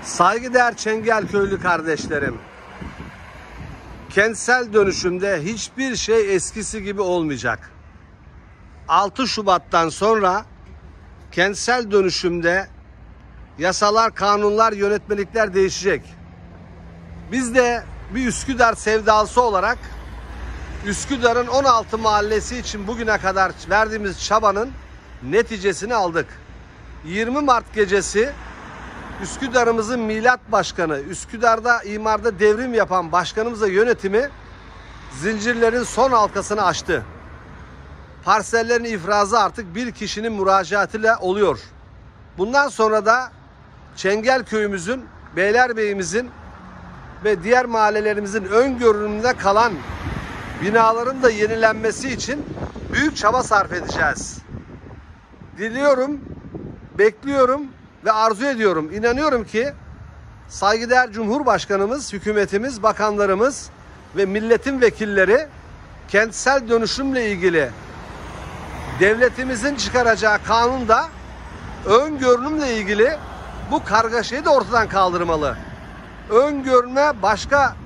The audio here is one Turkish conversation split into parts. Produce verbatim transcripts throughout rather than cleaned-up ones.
Saygıdeğer Çengelköylü kardeşlerim, kentsel dönüşümde hiçbir şey eskisi gibi olmayacak. altı Şubat'tan sonra kentsel dönüşümde yasalar, kanunlar, yönetmelikler değişecek. Biz de bir Üsküdar sevdalısı olarak Üsküdar'ın on altı mahallesi için bugüne kadar verdiğimiz çabanın neticesini aldık. yirmi Mart gecesi Üsküdar'ımızın Milat Başkanı, Üsküdar'da imarda devrim yapan başkanımızla yönetimi zincirlerin son halkasını açtı. Parsellerin ifrazı artık bir kişinin müracaatıyla oluyor. Bundan sonra da Çengelköy'ümüzün, Beylerbeyi'mizin ve diğer mahallelerimizin öngöründe kalan binaların da yenilenmesi için büyük çaba sarf edeceğiz. Diliyorum, bekliyorum ve arzu ediyorum. İnanıyorum ki saygıdeğer Cumhurbaşkanımız, hükümetimiz, bakanlarımız ve milletin vekilleri kentsel dönüşümle ilgili devletimizin çıkaracağı kanunda öngörünümle ilgili bu kargaşayı da ortadan kaldırmalı. Öngörüne başka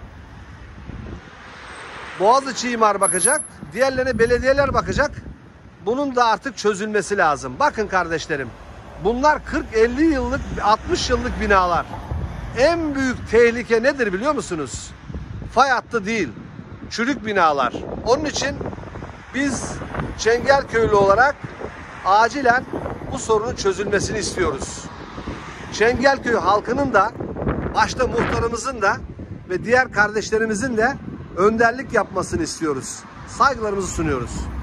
Boğaziçi imar bakacak, diğerlerine belediyeler bakacak. Bunun da artık çözülmesi lazım. Bakın kardeşlerim, bunlar kırk elli yıllık, altmış yıllık binalar. En büyük tehlike nedir biliyor musunuz? Fay hattı değil, çürük binalar. Onun için biz Çengelköylü olarak acilen bu sorunun çözülmesini istiyoruz. Çengelköy halkının da, başta muhtarımızın da ve diğer kardeşlerimizin de önderlik yapmasını istiyoruz. Saygılarımızı sunuyoruz.